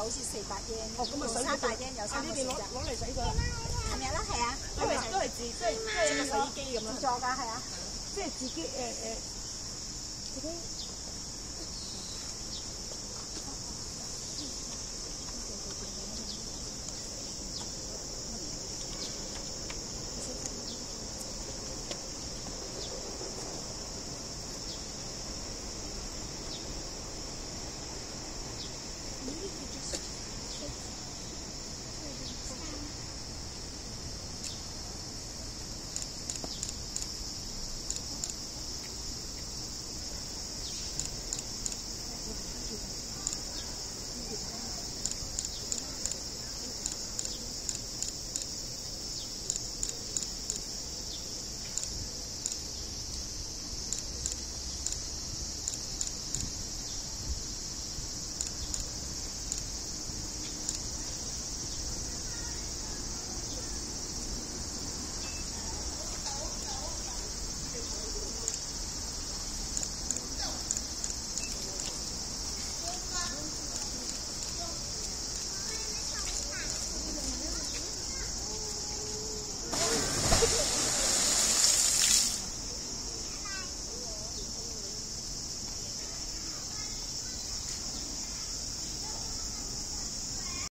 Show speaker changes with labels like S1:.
S1: 好似400yen，
S2: 哦，咁啊使
S1: 300yen有3個選擇。
S2: 攞嚟洗佢。
S1: 琴日啦，係啊，
S2: 都係自即係個洗衣機咁樣。
S1: 自助㗎，係啊。
S2: 即係自己自己。